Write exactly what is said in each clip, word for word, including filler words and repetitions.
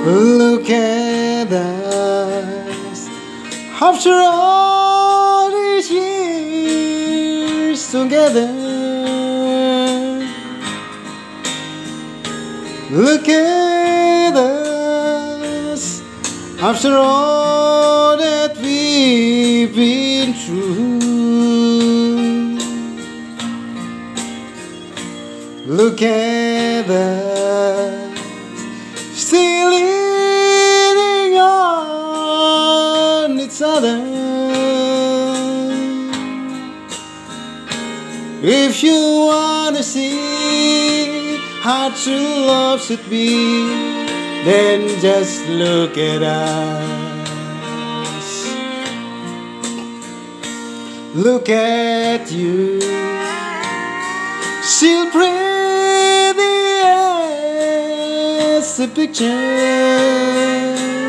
Look at us after all these years together. Look at us after all that we've been through. Look at us still leaning on each other. If you wanna see how true love should be, then just look at us. Look at you, still pretty as a picture.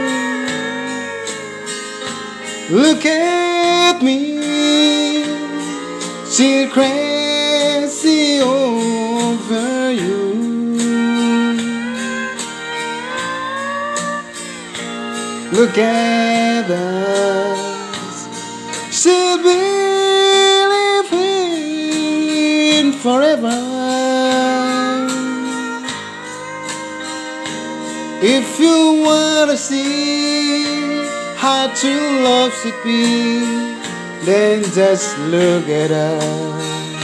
Look at me, still crazy over you. Look at us, still believing forever. If you wanna see how true love should be, then just look at us.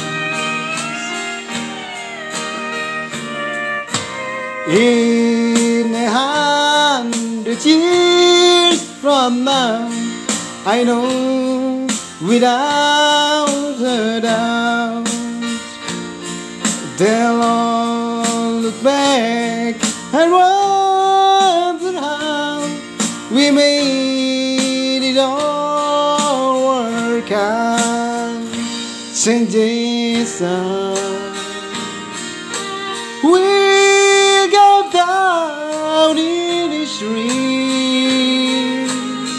In a hundred years from now, I know without a doubt, they'll all look back and wonder how we made it all work out. Saint Jesus, we'll go down in history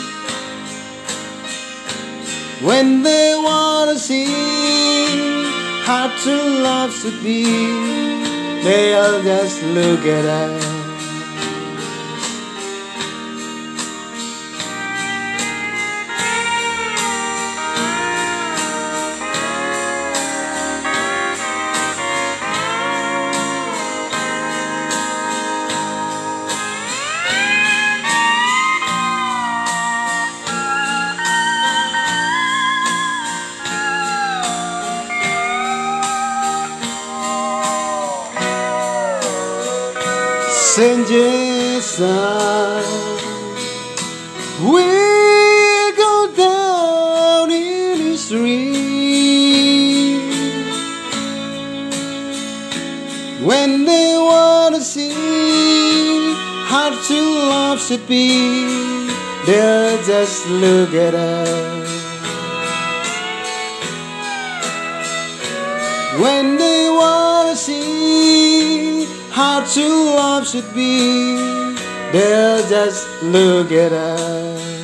when they wanna see how true love should be. They'll just look at us. Saint Jesus, we go down in history when they wanna see how true love should be. They'll just look at us. When they wanna see how true love should be, they'll just look at us.